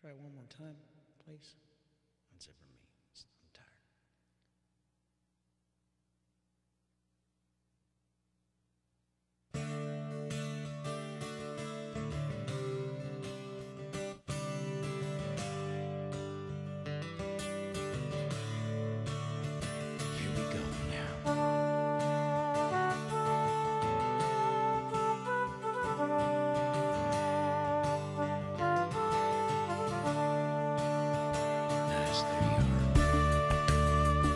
Try one more time, please. That's it for me. I'm tired. Here we go now. Nice, there you are.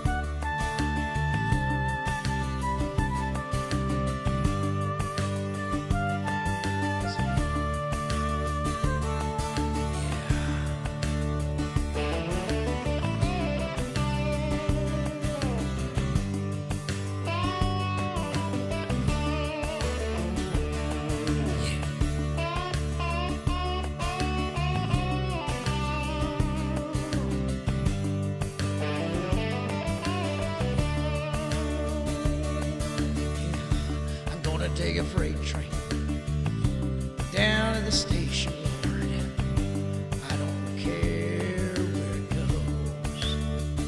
I'm gonna take a freight train down to the station, Lord. I don't care where it goes.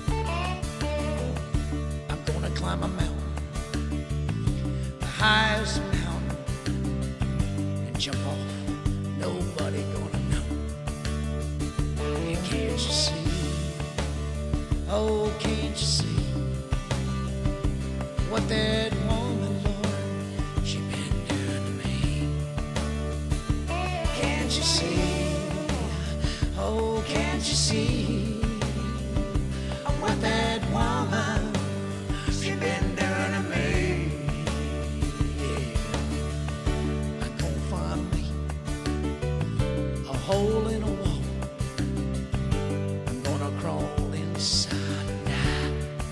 I'm gonna climb a mountain, the highest mountain, and jump off. Nobody gonna know. And can't you see? Oh, can't you see what that woman, Lord, she been doing to me? Can't you see? Oh, can't you see what that woman, she been doing to me? Yeah. I'm gonna find me a hole in a wall. I'm gonna crawl inside and die.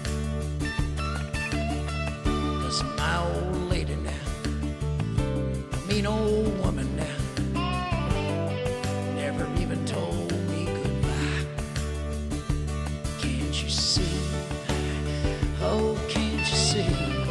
'Cause my old lady now, a mean old woman now, never even told me goodbye. Can't you see? Oh, can't you see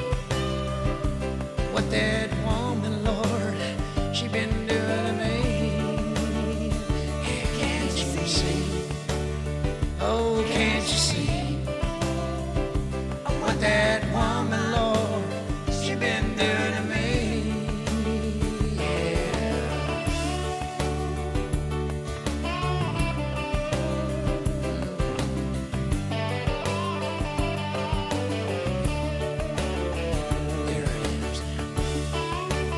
what that woman, Lord, she been doing to me? Yeah, can't you see? Oh, can't you see what that woman, Lord, she been doing to me? Yeah. There it is now.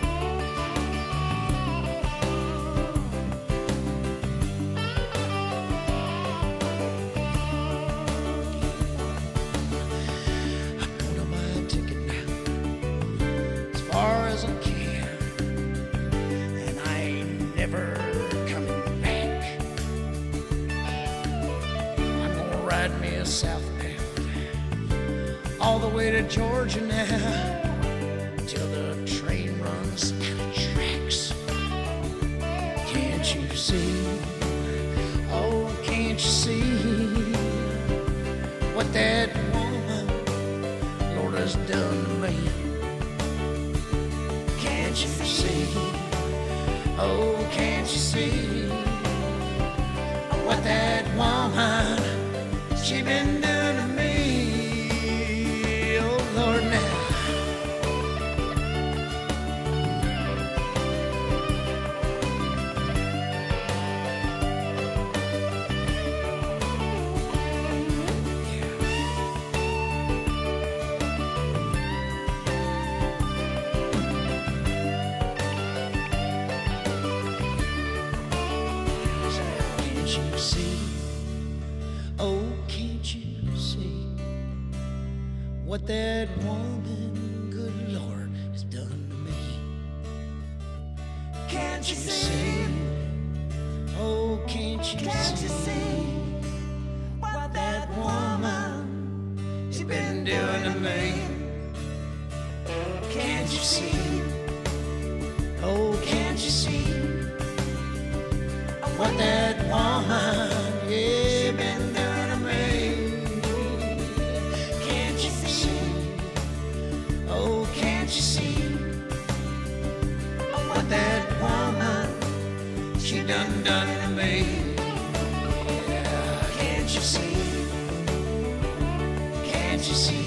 I'm gonna buy a ticket now, as far as I can, and I ain't never coming back. I'm gonna ride me a southbound all the way to Georgia now, till the train runs out of tracks. Can't you see? Oh, can't you see what that woman, Lord, has done to me? Can't you see? Oh, can't you see what that woman, she been doing to me? Oh, Lord, now. Can't you see? Oh, can't you see what that woman, good Lord, has done to me? Can't you see? Oh, can't you see what that woman, she been doing to me? Can't you see? Oh, can't you see what that woman, yeah, been doing to me? Can't you see? Oh, can't you see what that woman, she done to me? Can't you see?